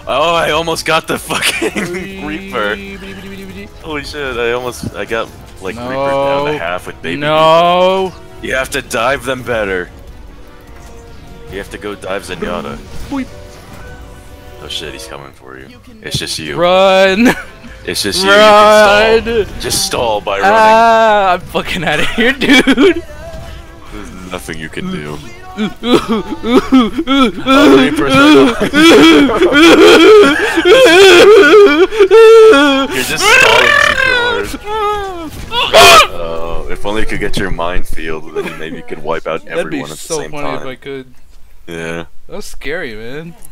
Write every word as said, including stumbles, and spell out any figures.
Oh, I almost got the fucking Reaper. Holy shit, I almost, I got like No. Reaper down to half with baby. No. You have to dive them better. You have to go dive Zenyatta. Oh shit, he's coming for you. It's just you. Run. It's just you. Run. You can stall. Just stall by running. Ah, I'm fucking out of here, dude. There's nothing you can do. Ooh, ooh, ooh, ooh, Oh, Reaper's right behind you. You're just stalling too hard. Oh, if only you could get your minefield, then maybe you could wipe out That'd everyone be at the so same funny time. if I could. Yeah. That was scary, man.